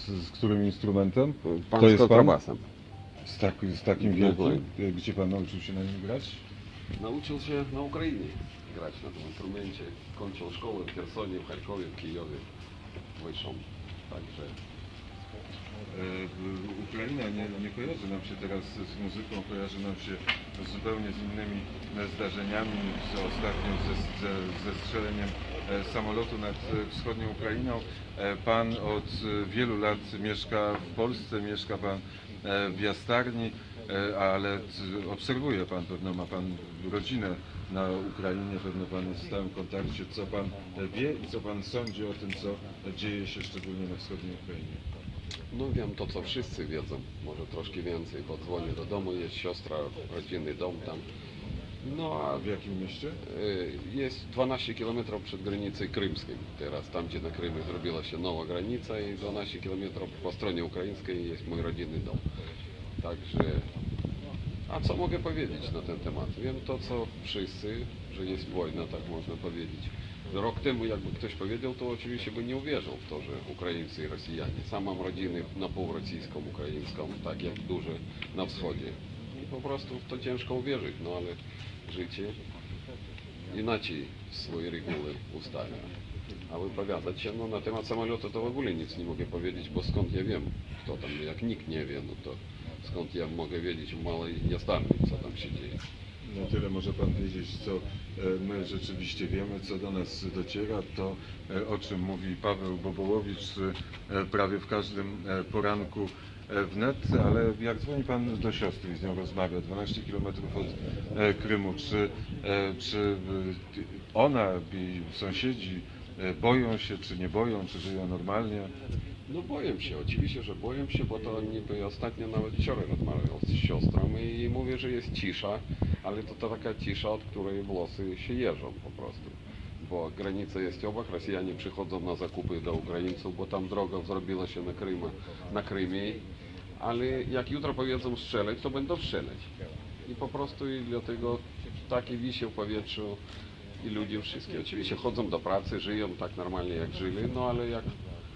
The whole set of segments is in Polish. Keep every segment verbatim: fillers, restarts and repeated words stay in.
z, z którym instrumentem? Pan To z jest pan? kontrabasem. Z, tak, z takim wielkim? Gdzie pan nauczył się na nim grać? Nauczył się na Ukrainie grać na tym instrumencie. Kończył szkołę w Chersonie, w Charkowie, w Kijowie. Wyszł. Także E, Ukraina nie, nie kojarzy nam się teraz z muzyką, kojarzy nam się zupełnie z innymi zdarzeniami, z ostatnio ze, ze, ze strzeleniem e, samolotu nad wschodnią Ukrainą. E, pan od wielu lat mieszka w Polsce, mieszka pan e, w Jastarni, e, ale t, obserwuje pan, pewno ma pan rodzinę na Ukrainie, pewno pan jest w stałym kontakcie. Co pan wie i co pan sądzi o tym, co dzieje się szczególnie na wschodniej Ukrainie? no wiem to, co wszyscy wiedzą, może troszkę więcej, bo dzwonię do domu, jest siostra, rodzinny dom tam. No a W jakim mieście? y, jest dwanaście kilometrów przed granicą krymską. Teraz tam, gdzie na Krymie zrobiła się nowa granica i dwanaście kilometrów po stronie ukraińskiej jest mój rodzinny dom. Także, a co mogę powiedzieć na ten temat? Wiem to, co wszyscy, że jest wojna, tak można powiedzieć. Rok temu, jakby ktoś powiedział, to oczywiście by nie uwierzył w to, że Ukraińcy i Rosjanie. Sam mam rodzinę na pół rosyjską, ukraińską, tak jak duże na wschodzie. I po prostu w to ciężko uwierzyć, no ale życie inaczej swoje reguły ustawia. A wypowiadać się no, na temat samolotu to w ogóle nic nie mogę powiedzieć, bo skąd ja wiem, kto tam, jak nikt nie wie, no to skąd ja mogę wiedzieć w małej Jastarni, co tam się dzieje. Na tyle może pan wiedzieć, co my rzeczywiście wiemy, co do nas dociera, to o czym mówi Paweł Bobołowicz prawie w każdym poranku w net, ale jak dzwoni pan do siostry i z nią rozmawia, dwanaście kilometrów od Krymu, czy, czy ona i sąsiedzi boją się, czy nie boją, czy żyją normalnie? No boję się, oczywiście, że boję się, bo to niby ostatnio nawet wczoraj rozmawiał z siostrą i mówię, że jest cisza, ale to, to taka cisza, od której włosy się jeżą po prostu. Bo granica jest obok, Rosjanie przychodzą na zakupy do Ukraińców, bo tam droga zrobiła się na, Krymie, na Krymie, ale jak jutro powiedzą strzelać, to będą strzelać. I po prostu i dlatego takie wisi w powietrzu i ludzie wszystkie oczywiście chodzą do pracy, żyją tak normalnie jak żyli, no ale jak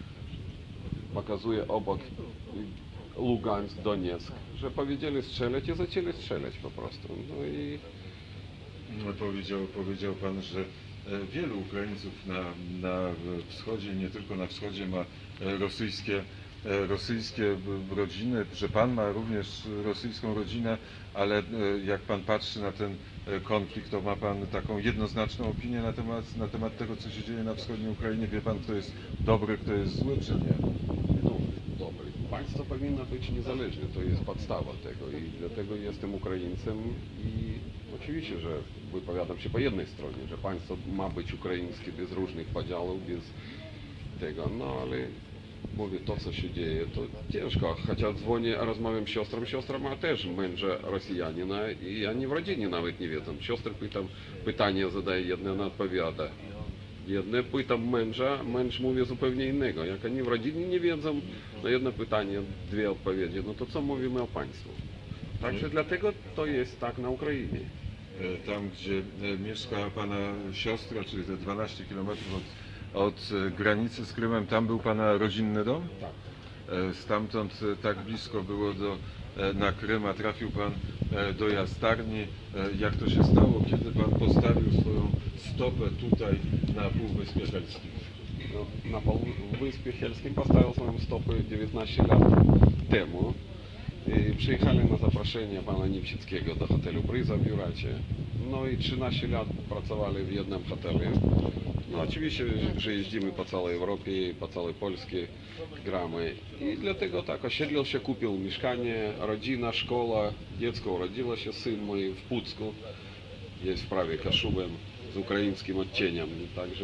pokazuje obok Lugansk, Donieck, że powiedzieli strzelać i zaczęli strzelać po prostu. No i No, powiedział, powiedział pan, że wielu Ukraińców na, na wschodzie, nie tylko na wschodzie, ma rosyjskie, rosyjskie rodziny, że pan ma również rosyjską rodzinę, ale jak pan patrzy na ten konflikt, to ma pan taką jednoznaczną opinię na temat, na temat tego, co się dzieje na wschodniej Ukrainie. Wie pan, kto jest dobry, kto jest zły, czy nie? no, dobry. Państwo powinno być niezależne, to jest podstawa tego i dlatego jestem Ukraińcem i oczywiście, że wypowiadam się po jednej stronie, że państwo ma być ukraińskie bez różnych podziałów, bez tego, no ale mówię, to co się dzieje, to ciężko, chociaż dzwonię, a rozmawiam z siostrą, siostra ma też męża Rosjanina i oni w rodzinie nawet nie wiedzą. Siostrę pytam, pytanie zadaje jedno, ona odpowiada. Jedne pytam męża, męż mówi zupełnie innego. Jak oni w rodzinie nie wiedzą, na jedno pytanie dwie odpowiedzi, no to co mówimy o państwu? Także dlatego to jest tak na Ukrainie. Tam, gdzie mieszka pana siostra, czyli te dwanaście kilometrów od, od granicy z Krymem, tam był pana rodzinny dom? Tak. Stamtąd tak blisko było do, na Krym, a trafił pan do Jastarni. Jak to się stało, kiedy pan postawił swoją stopę tutaj na Półwyspie Helskim? No, na Półwyspie Helskim postawił swoją stopę dziewiętnaście lat temu. I przyjechali na zaproszenie pana Niewsickiego do hotelu Bryza w Juracie. No i trzynaście lat pracowali w jednym hotelu. No oczywiście, że jeździmy po całej Europie, po całej Polsce, gramy. I dlatego tak, osiedlił się, kupił mieszkanie, rodzina, szkoła, dziecko urodziło się, syn mój w Pucku, jest w prawie Kaszubem z ukraińskim odcieniem. Także,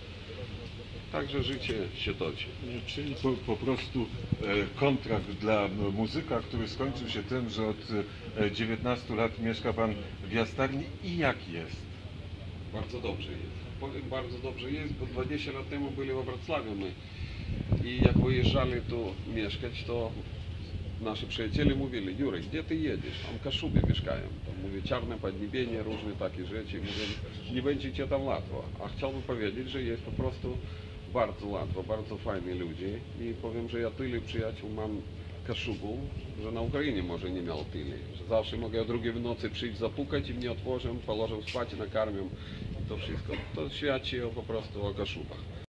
także życie się toczy. Czyli po, po prostu e, kontrakt dla muzyka, który skończył się tym, że od e, dziewiętnastu lat mieszka pan w Jastarni i jak jest? Bardzo dobrze jest. Powiem, bardzo dobrze jest, bo dwadzieścia lat temu byli we Wrocławiu my i jak wyjeżdżali tu mieszkać, to nasi przyjaciele mówili, Jurek, gdzie ty jedziesz? Tam w Kaszubie mieszkają. Tam mówię, czarne podniebienie, różne takie rzeczy. Mówię, nie będzie cię tam łatwo. A chciałbym powiedzieć, że jest po prostu bardzo łatwo, bardzo fajni ludzie i powiem, że ja tyle przyjaciół mam Kaszubów, że na Ukrainie może nie miał tyle. Że zawsze mogę o drugiej w nocy przyjść, zapukać i mnie otworzą, położą spać, nakarmią i to wszystko. To świadczy po prostu o Kaszubach.